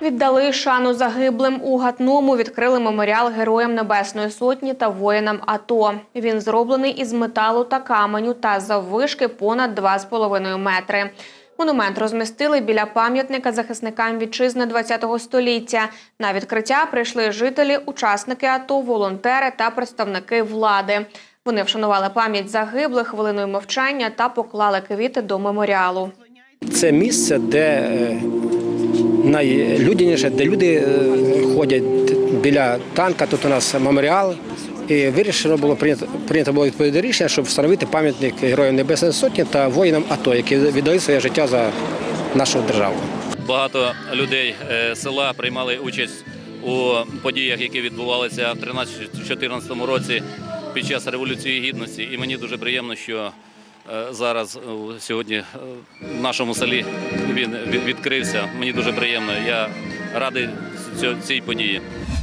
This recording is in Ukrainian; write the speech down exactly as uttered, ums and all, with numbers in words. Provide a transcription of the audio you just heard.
Віддали шану загиблим. У Гатному відкрили меморіал Героям Небесної Сотні та воїнам АТО. Він зроблений із металу та каменю та заввишки понад два з половиною метри. Монумент розмістили біля пам'ятника захисникам вітчизни ХХ століття. На відкриття прийшли жителі, учасники АТО, волонтери та представники влади. Вони вшанували пам'ять загиблих хвилиною мовчання та поклали квіти до меморіалу. Це місце, де найлюдяніше, де люди ходять біля танка. Тут у нас меморіал. І вирішено було, прийнято, прийнято було відповідне рішення, щоб встановити пам'ятник Героям Небесної Сотні та воїнам АТО, які віддали своє життя за нашу державу. Багато людей села приймали участь у подіях, які відбувалися в тринадцятому-чотирнадцятому році під час Революції Гідності. І мені дуже приємно, що зараз сьогодні в нашому селі він відкрився. Мені дуже приємно. Я радий цій події.